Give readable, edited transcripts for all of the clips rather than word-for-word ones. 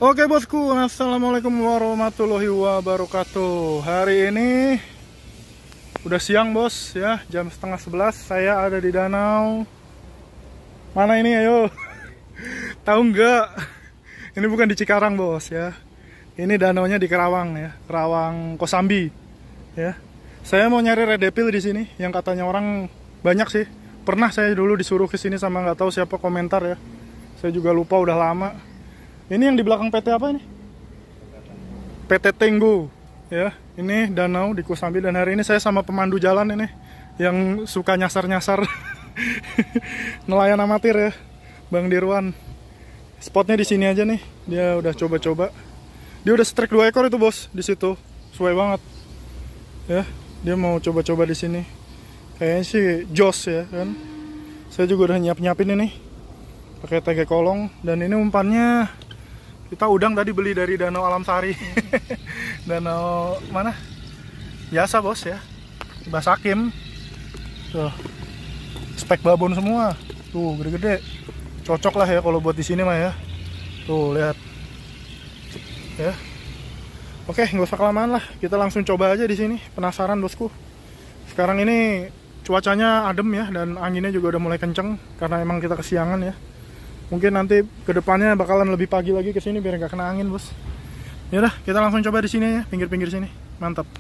Oke bosku, assalamualaikum warahmatullahi wabarakatuh. Hari ini udah siang bos ya, jam setengah 11. Saya ada di danau. Mana ini ayo? Tahu nggak? Ini bukan di Cikarang bos ya. Ini danaunya di Kerawang ya, Kerawang Kosambi ya. Saya mau nyari red devil di sini, yang katanya orang banyak sih. Pernah saya dulu disuruh ke sini sama nggak tahu siapa komentar ya. Saya juga lupa, udah lama. Ini yang di belakang PT apa ini? PT Tenggo ya. Ini danau di Kosambi dan hari ini saya sama pemandu jalan ini yang suka nyasar-nyasar. Nelayan amatir ya, Bang Dirwan. Spotnya di sini aja nih. Dia udah coba-coba. Dia udah strike 2 ekor itu bos di situ. Sesuai banget. Ya, dia mau coba-coba di sini. Kayaknya sih jos ya kan. Saya juga udah nyiap-nyiapin ini. Pakai tege kolong dan ini umpannya kita udang tadi beli dari Danau Alam Sari. Danau mana? Biasa bos ya. Basakim. Tuh. Spek babon semua. Tuh gede-gede. Cocok lah ya kalau buat di sini mah ya. Tuh lihat. Ya. Oke, nggak usah kelamaan lah. Kita langsung coba aja di sini. Penasaran bosku. Sekarang ini cuacanya adem ya dan anginnya juga udah mulai kenceng karena emang kita kesiangan ya. Mungkin nanti kedepannya bakalan lebih pagi lagi ke sini biar nggak kena angin bos. Yaudah, kita langsung coba di sini ya, pinggir-pinggir sini. Mantap.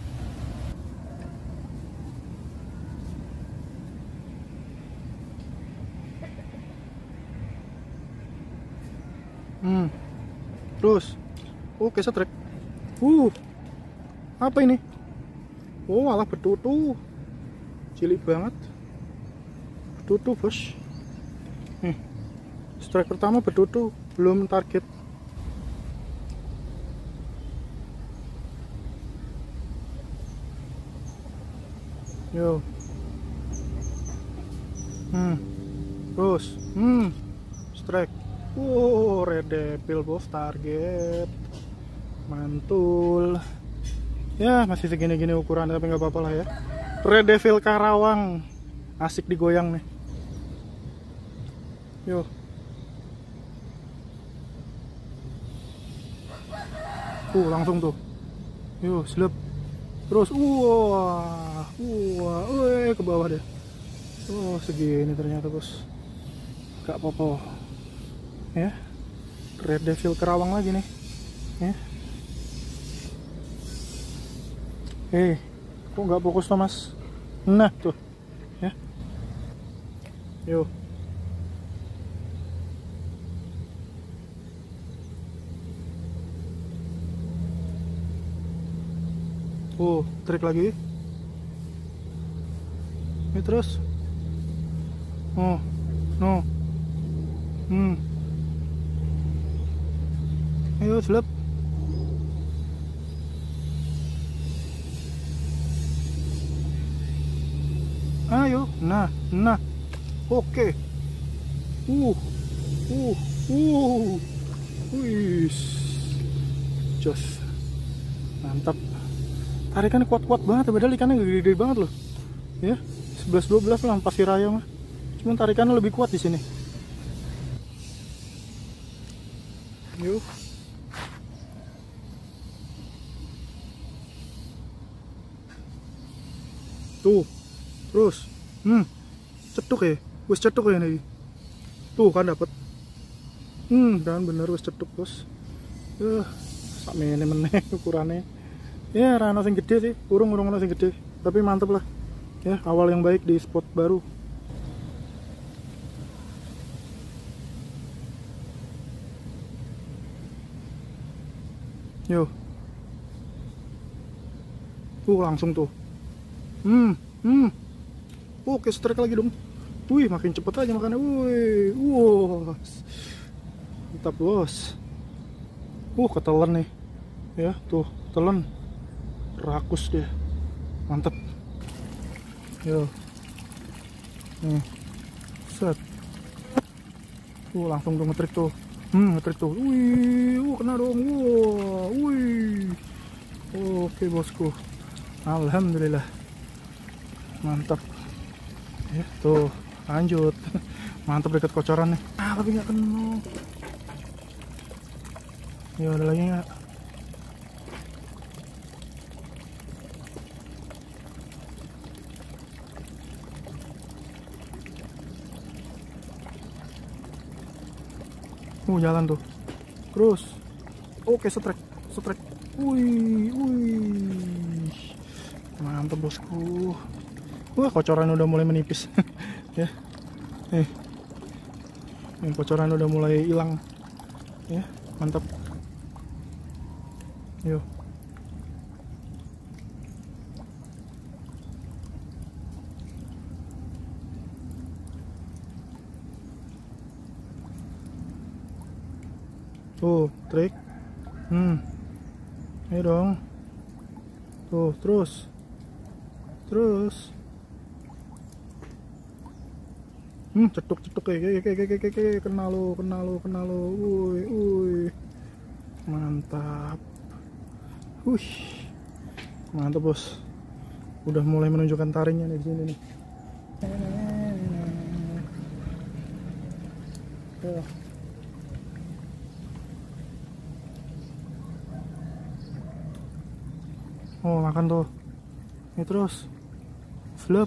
Terus, oke setrek. Apa ini? Oh, malah betutu. Cilik banget. Betutu bos. Strike pertama betutu, belum target. Yo. Terus, strike. Red devil bos, target. Mantul. Ya, masih segini-gini ukuran tapi nggak apa-apa lah ya. Red devil Karawang. Asik digoyang nih. Yo. Langsung tuh. Yo, slep. Terus ke bawah deh. Segini ternyata, Bos. Gak apa-apa. Ya. Red devil Kerawang lagi nih. Ya. Kok nggak fokus tuh, Mas? Nah, tuh. Ya. Yo. Trik lagi. Ini terus. No. Ayo, selip. Ayo, nah. Oke. Jos. Mantap. Tarikannya kuat-kuat banget, padahal ikannya gede-gede banget loh. Ya, 11-12 lah pasir raya mah. Cuman tarikannya lebih kuat di sini. Yuk. Tuh. Terus. Cetuk ya. Wis cetuk ya nih. Tuh kan dapat. Dan bener wis cetuk, Bos. Sak meneh ukurannya. Ya, rana sing gede sih, urung sing gede, tapi mantep lah. Ya, awal yang baik di spot baru. Yo. Langsung tuh. Oke, strike lagi dong. Wih, makin cepet aja makannya. Mantap, Bos. Ketelan nih. Ya, tuh, telan. Rakus dia. Mantap. Yo. Nih. Set. Langsung tuh ngetrik tuh. Ngetrik tuh. Kena dong. Oke, bosku. Alhamdulillah. Mantap. Ya, tuh. Lanjut. Mantap dekat kocoran nih. Tapi nggak kena. Ya ada lagi nggak? Jalan tuh. Terus. Oke, strike. Wih. Mantap bosku. Wah, kocoran udah mulai menipis. Ya. Yang kocoran udah mulai hilang. Ya, mantap. Yuk. Tuh, trik. Ayo dong. Tuh, terus. Cetuk kayak kena lo. Wuih. Mantap. Mantap, bos. Udah mulai menunjukkan taringnya nih di sini nih. Tuh. Oh, makan tuh. Ini terus. Flop.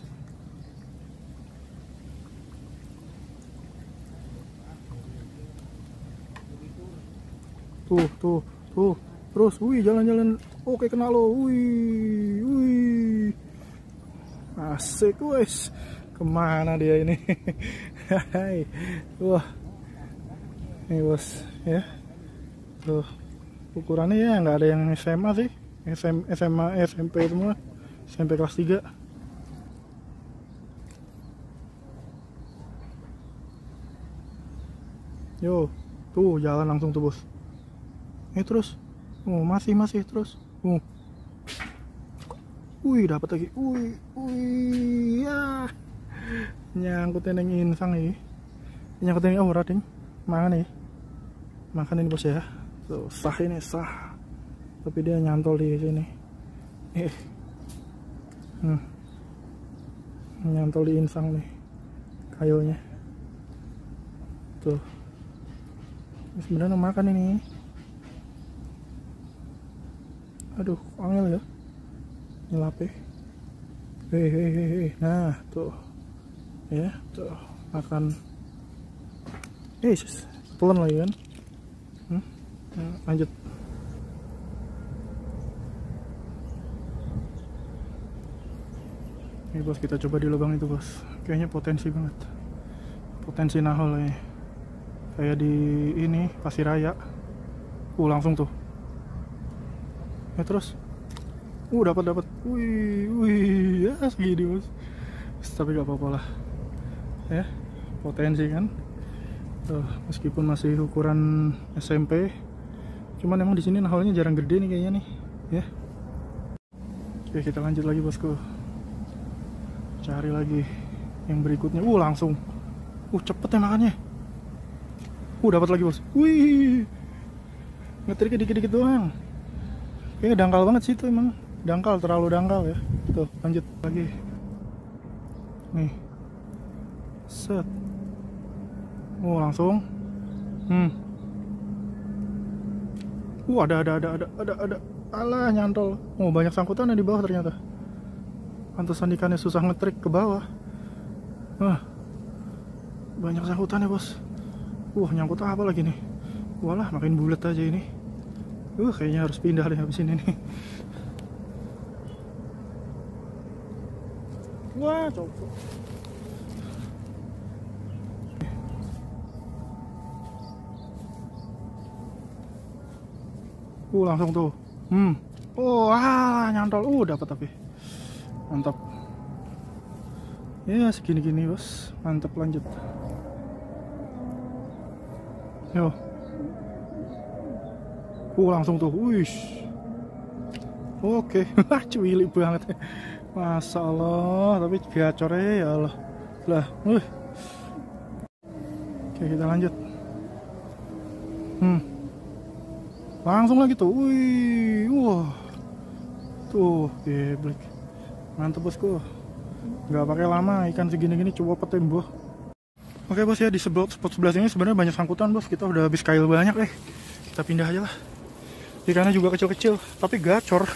Tuh. Terus, jalan-jalan. Oke, kena lo. Asik, wes. Kemana dia ini? Hai. Wah. Ini bos, ya. Tuh. Ukurannya ya nggak ada yang SMA sih. SMA, SMP semua. SMP kelas 3. Yo, tuh jalan langsung tuh bos. Terus. Masih terus. Dapat lagi. Ya. Nyangkutin yang insang nih. Nyangkutin yang rating. Makan ini bos ya. Tuh, sah. Tapi dia nyantol di sini. Nyantol di insang nih kayunya. Tuh. Ini sebenarnya makan ini. Aduh, angel ya. Nyelapih. Nah, tuh. Ya, tuh. Makan. Pelan lagi kan. Lanjut. Ini bos, kita coba di lubang itu bos. Kayaknya potensi banget. Potensi nahol ya. Kayak di ini Pasir Raya. Langsung tuh. Terus. Dapat. Ya segini bos. Tapi gak apa-apa lah. Ya, potensi kan. Tuh, meskipun masih ukuran SMP. Cuman emang di sini naholnya jarang gede nih kayaknya nih. Ya. Oke, kita lanjut lagi bosku. Cari lagi yang berikutnya. Langsung. Cepet ya makannya. Dapat lagi bos. Ngetriknya dikit-dikit doang. Kayaknya dangkal banget sih itu emang. Terlalu dangkal ya. Tuh, lanjut lagi. Nih. Set. Langsung. Ada. Alah, nyantol. Banyak sangkutan di bawah ternyata. Pantesan ikannya susah ngetrik ke bawah. Banyak sangkutan ya bos. Nyangkut apa lagi nih? Walah, makin bulat aja ini. Kayaknya harus pindah deh habis ini nih. Wah, copot. Langsung tuh. Nyantol. Dapat tapi. Mantap. Ya, segini-gini bos. Mantap, lanjut. Yo. Langsung tuh. Oke. Cuili banget. Masya Allah. Tapi gacornya ya Allah. Lah. Oke, kita lanjut. Langsung lagi tuh. Tuh, geblek. Mantap bosku. Nggak pakai lama, ikan segini-gini coba petin boh. Oke bos ya, di spot sebelah sini sebenarnya banyak sangkutan bos. Kita udah habis kail banyak kita pindah aja lah. Ikannya juga kecil-kecil, tapi gacor.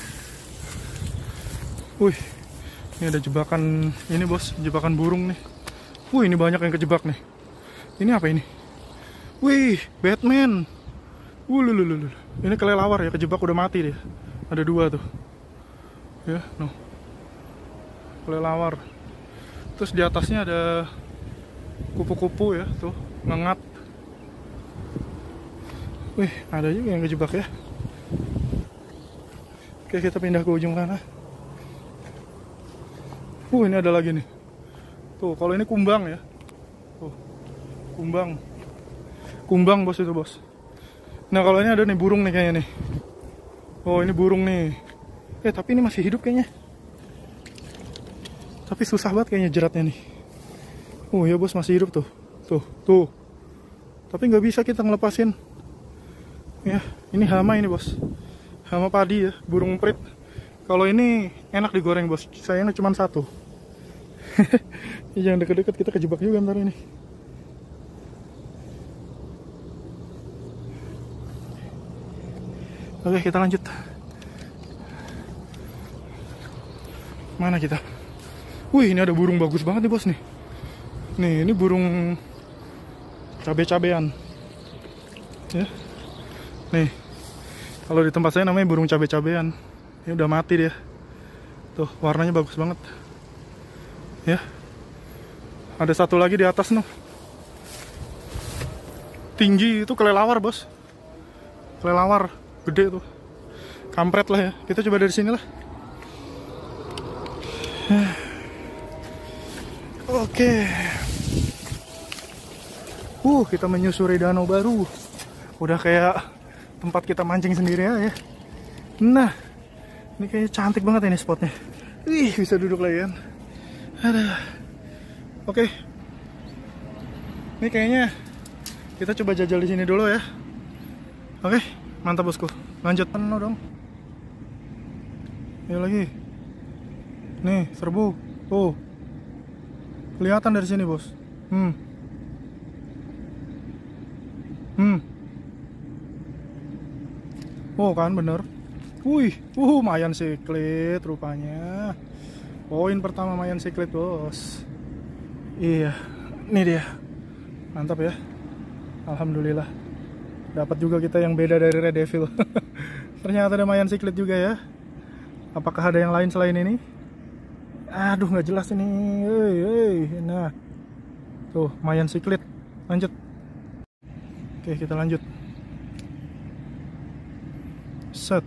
Wih, ini ada jebakan ini bos, jebakan burung nih. Wih, ini banyak yang kejebak nih. Ini apa ini? Wih, Batman. Lulululul. Ini kelelawar ya, kejebak udah mati dia. Ada 2 tuh. Ya, no. Kelelawar. Terus di atasnya ada kupu-kupu ya, tuh, ngengat. Wih, ada juga yang kejebak ya. Oke, kita pindah ke ujung sana. Ini ada lagi nih. Tuh, kalau ini kumbang ya. Tuh, kumbang. Kumbang bos itu bos. Nah, kalau ini ada nih burung nih kayaknya nih. Oh, ini burung nih. Tapi ini masih hidup kayaknya. Tapi susah banget kayaknya jeratnya nih. Oh ya bos, masih hidup tuh. Tuh. Tapi nggak bisa kita ngelepasin. Ya, ini hama ini bos. Hama padi ya, burung emprit. Kalau ini enak digoreng bos. Sayangnya cuma 1. Jangan deket-deket, kita kejebak juga ntar ini. Oke, kita lanjut. Mana kita? Wih, ini ada burung bagus banget nih bos nih. Nih, ini burung cabe-cabean. Ya. Nih, kalau di tempat saya namanya burung cabe-cabean. Ini udah mati dia. Tuh, warnanya bagus banget. Ya. Ada 1 lagi di atas noh. Tinggi itu kelelawar bos. Kelelawar gede tuh. Kampret lah ya. Kita coba dari sini lah. Oke. Kita menyusuri danau baru. Udah kayak tempat kita mancing sendiri ya. Nah, ini kayaknya cantik banget ini spotnya. Wih, bisa duduk lagi kan. Aduh. Oke. Ini kayaknya kita coba jajal di sini dulu ya. Oke, mantap bosku. Lanjut penuh dong. Ayo lagi. Nih, serbu. Tuh. Kelihatan dari sini, bos. Oh, kan bener. Wih, mayan siklet rupanya. Poin pertama mayan siklet, bos. Iya, ini dia. Mantap ya. Alhamdulillah. Dapat juga kita yang beda dari Red Devil. Ternyata ada mayan siklet juga ya. Apakah ada yang lain selain ini? Aduh, nggak jelas ini. Nah, tuh mayan siklet. Lanjut. Oke, kita lanjut. Set.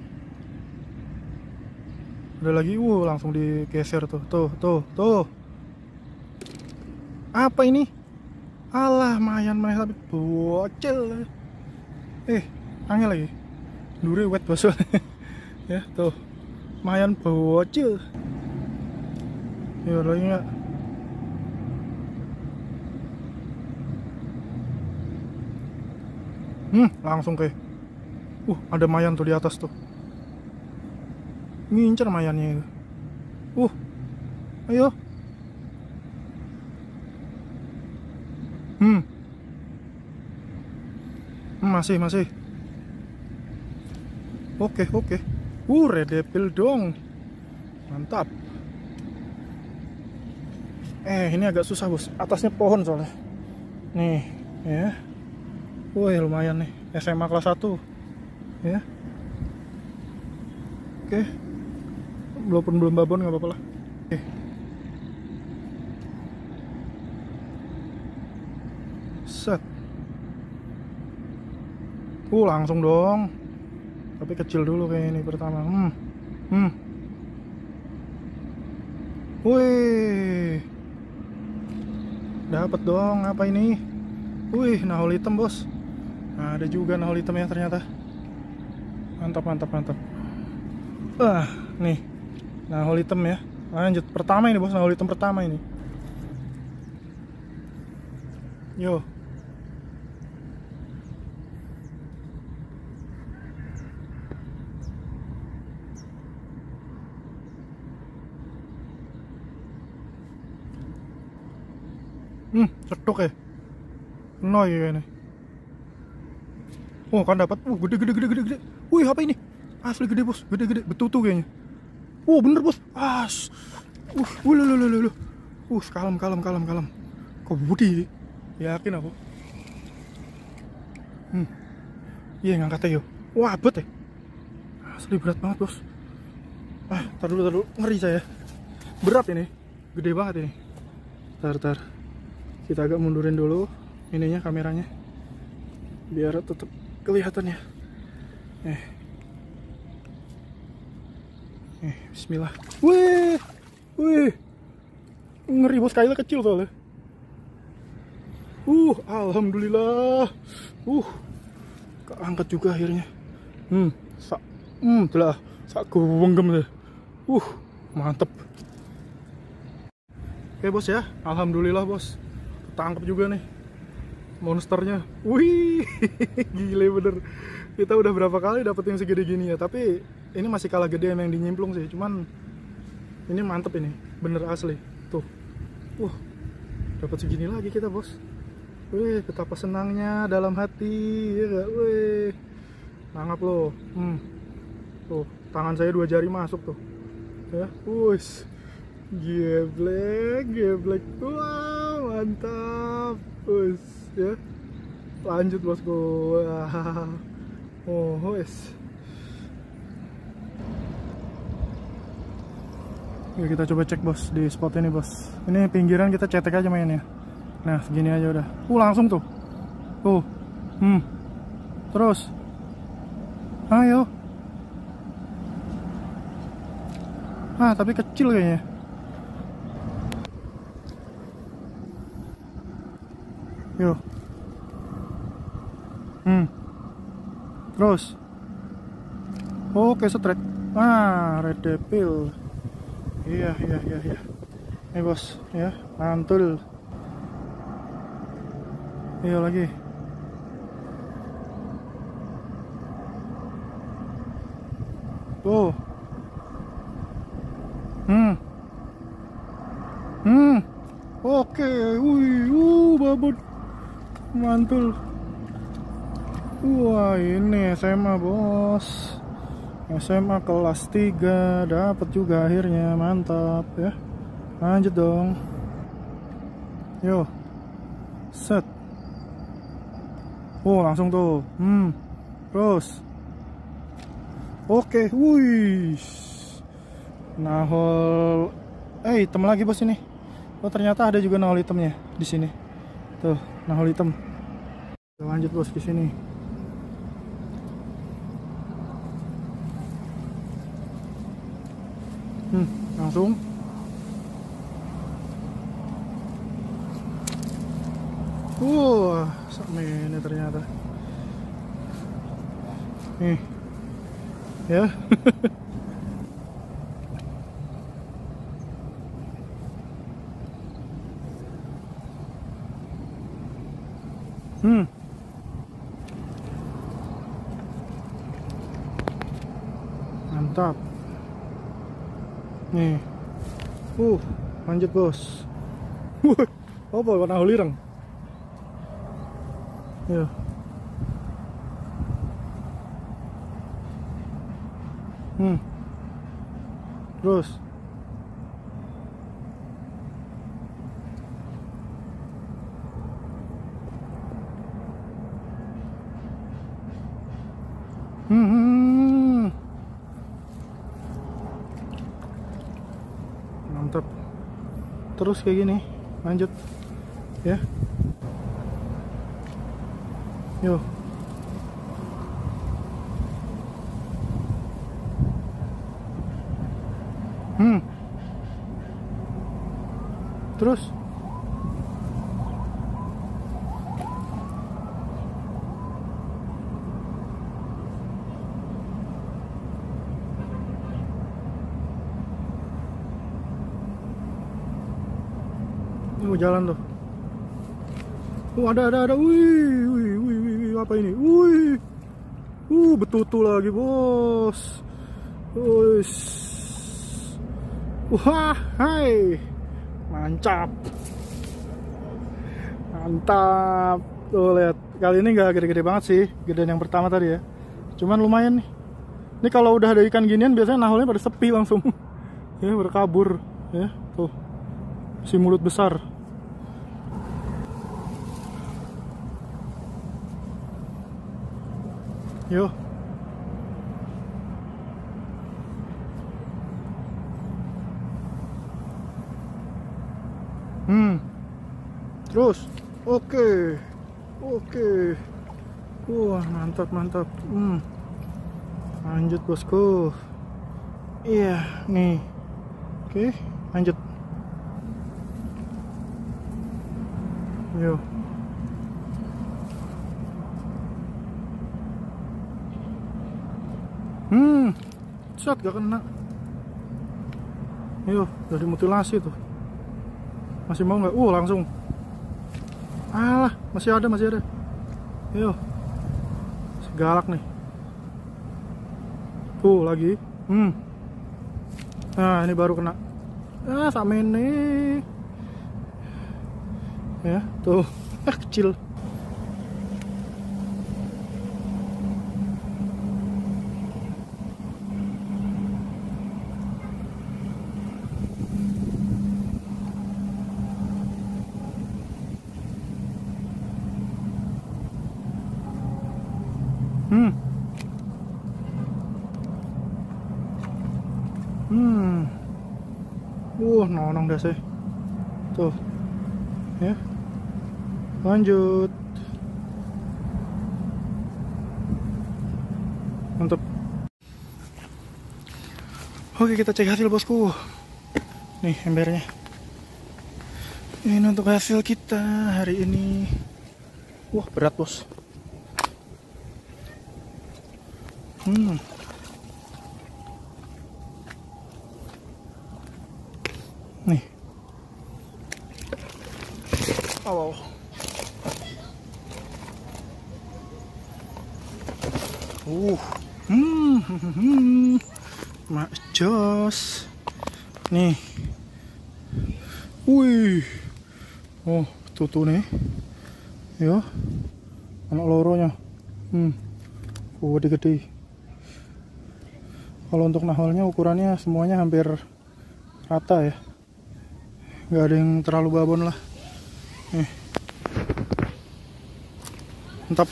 Ada lagi. Langsung digeser tuh. Tuh. Apa ini? Alah, mayan tapi bocil. Angin lagi. Duri wet bos. Ya, tuh. Mayan bocil. Ya, lagi nggak? Langsung ke. Ada mayan tuh di atas tuh. Ngincer mayannya itu. Ayo. Masih. Oke. Red Devil dong. Mantap. Ini agak susah bos. Atasnya pohon soalnya. Nih, ya. Lumayan nih. SMA kelas 1. Ya. Oke. Belum babon, nggak apa-apa lah. Oke. Set. Langsung dong. Tapi kecil dulu kayak ini pertama. Wih. Dapat dong, apa ini? Wih, nahul hitam, bos. Nah, ada juga nahul hitam ya ternyata. Mantap. Nih. Nahul hitam ya. Lanjut. Pertama ini, bos, nahul hitam pertama ini. Yo. Cetuk ya. Noy ya ini. Kan dapat. Gede. Wih, apa ini? Asli gede bos, gede betutu kayaknya. Oh bener bos, lu. Kalem. Kok budi? Yakin aku. Iya ngangkatnya yo. Wah bet ya. Asli berat banget bos. Tar dulu, ngeri saya. Berat ini, gede banget ini. Tar. Kita agak mundurin dulu ininya, kameranya, biar tetap kelihatan ya. Bismillah. Wih. Ngeri bos, kailnya kecil soalnya. Alhamdulillah. Keangkat juga akhirnya. Telah sak genggam deh. Mantep. Oke bos ya, alhamdulillah bos. Ketangkep juga nih monsternya. Wih, gile bener. Kita udah berapa kali dapet yang segede gini ya, tapi ini masih kalah gede yang dinyemplung sih. Cuman ini mantep ini, bener asli. Tuh, dapat segini lagi kita bos. Wih, betapa senangnya dalam hati, ya gak? Wih, nangap loh. Tuh, tangan saya 2 jari masuk tuh. Ya, geblek. Wah, mantap. Ya. Lanjut bosku. Yuk kita coba cek bos di spot ini bos. Ini pinggiran kita cetek aja mainnya. Nah segini aja udah. Langsung tuh. Terus. Ayo. Tapi kecil kayaknya. Yuk. Terus. Oke, strike. Red devil. Iya. Nih bos, ya, mantul. Ayo lagi. Oke, babon. Mantul. Wah, ini SMA bos. SMA kelas 3 dapat juga akhirnya, mantap ya. Lanjut dong. Yo. Set. Langsung tuh. Terus. Oke, wih. Nahol. Hitam lagi bos ini. Ternyata ada juga nahol hitamnya di sini. Tuh, nahol hitam. Lanjut bos ke sini. Langsung. Sama ini ternyata. Nih. Ya. Mantap. Nih. Lanjut bos. Apa warna hulirang? Ya. Terus. Mantap. Terus kayak gini, lanjut ya. Yo. Terus. Jalan tuh. Ada. Wih, apa ini? Wih. Betutu lagi, bos. Wah, hai. Mantap. Tuh lihat. Kali ini nggak gede-gede banget sih, gedean yang pertama tadi ya. Cuman lumayan nih. Ini kalau udah ada ikan ginian biasanya naholnya pada sepi langsung. Ya, berkabur ya. Tuh. Si mulut besar. Yo. Terus. Oke. Wah, mantap. Lanjut bosku. Iya, nih. Oke, lanjut. Yo. Shot gak kena. Yo, udah dimutilasi tuh. Masih mau nggak? Langsung. Alah, masih ada. Yo. Segalak nih. Tuh lagi. Nah, ini baru kena. Sama ini. Ya, tuh. Kecil. Nonong dah sih. Tuh. Ya. Lanjut. Mantap. Oke, kita cek hasil bosku. Nih embernya. Ini untuk hasil kita hari ini. Wah, berat bos. Nih. Wow. Mak jos. Nih. Wih. Oh, tutu nih. Ya. Anak loronya. Gede-gede. Kalau untuk naholnya ukurannya semuanya hampir rata ya. Nggak ada yang terlalu babon lah. Nih. Mantap.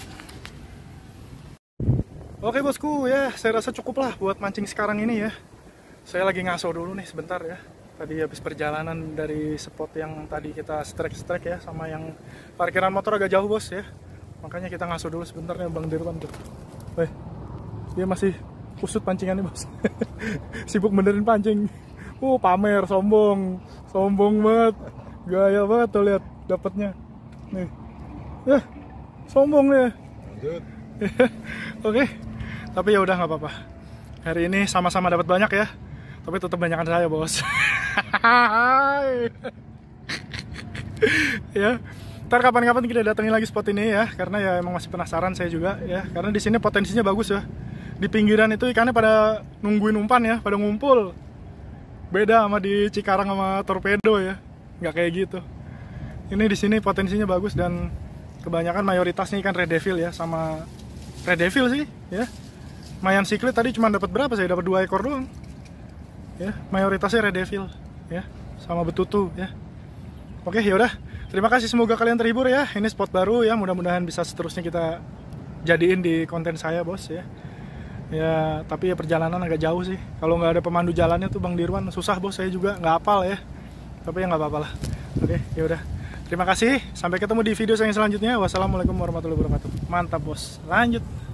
Oke bosku ya, saya rasa cukup lah buat mancing sekarang ini ya. Saya lagi ngaso dulu nih sebentar ya. Tadi habis perjalanan dari spot yang tadi kita strike ya, sama yang parkiran motor agak jauh bos ya. Makanya kita ngaso dulu sebentar ya Bang Dirwan tuh. Weh, dia masih kusut pancingannya bos. Sibuk benerin pancing. Pamer, sombong banget, gaya banget tuh, lihat dapatnya nih. Sombong nih. Oke. Tapi ya udah nggak apa-apa. Hari ini sama-sama dapat banyak ya. Tapi tetap banyakan saya bos. Ya. Ntar kapan-kapan kita datengin lagi spot ini ya. Karena ya emang masih penasaran saya juga ya. Karena di sini potensinya bagus ya. Di pinggiran itu ikannya pada nungguin umpan ya, pada ngumpul. Beda sama di Cikarang sama Torpedo ya. Nggak kayak gitu. Ini di sini potensinya bagus dan kebanyakan mayoritasnya ikan Red Devil ya, sama Red Devil sih ya. Mayan siklit tadi cuma dapat berapa? Saya dapat 2 ekor doang. Ya, mayoritasnya Red Devil ya, sama betutu ya. Oke, yaudah. Terima kasih, semoga kalian terhibur ya. Ini spot baru ya, mudah-mudahan bisa seterusnya kita jadiin di konten saya, bos ya. Ya, tapi ya perjalanan agak jauh sih. Kalau nggak ada pemandu jalannya tuh Bang Dirwan susah, bos. Saya juga nggak hafal ya. Tapi ya nggak apa-apa lah. Oke, yaudah. Terima kasih. Sampai ketemu di video saya yang selanjutnya. Wassalamualaikum warahmatullahi wabarakatuh. Mantap, bos. Lanjut.